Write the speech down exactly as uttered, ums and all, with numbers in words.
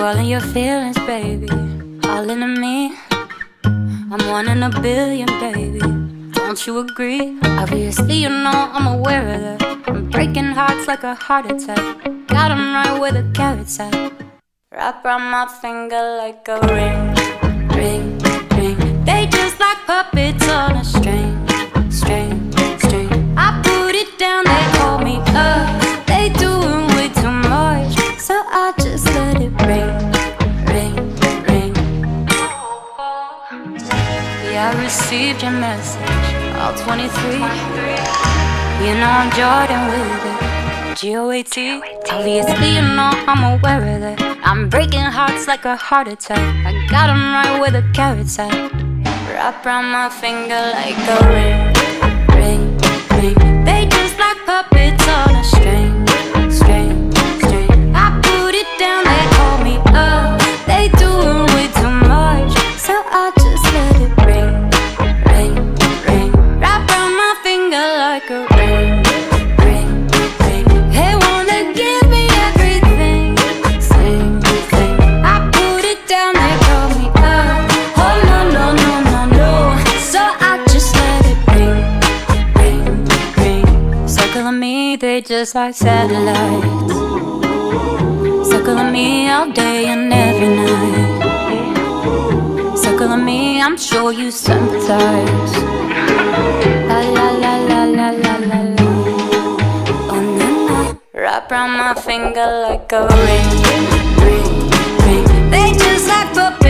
all in your feelings, baby, all into me. I'm one in a billion, baby, don't you agree? Obviously you know I'm aware of that. I'm breaking hearts like a heart attack. Got 'em right where the carats at. Wrap around my finger like a ring, ring, ring. They just like puppets on a string, string, string. I put it down, they call me up. They doing way too much, so I just let it ring, ring, ring. Yeah, I received your message, all twenty-three. You know I'm Jordan with it, G O A T. Obviously you know I'm aware of that. I'm breaking hearts like a heart attack. I got 'em right where the carats at. Wrap around my finger like a ring, ring, ring. They just like puppets on a string, string, string. I put it down, they call me up. They doing way too much, so I just let it ring, ring, ring. Wrap around my finger like a ring, ring, ring. They wanna give me everything, sing, sing. I put it down, they call me up. Oh no, no, no, no, no. So I just let it ring, ring, ring. Circling me, they just like satellites. Circling me all day and every night. Circling me, I'm sure you sympathize. La la la la la la la la. Oh na na. Wrap around my finger like a ring, ring, ring. They just like puppets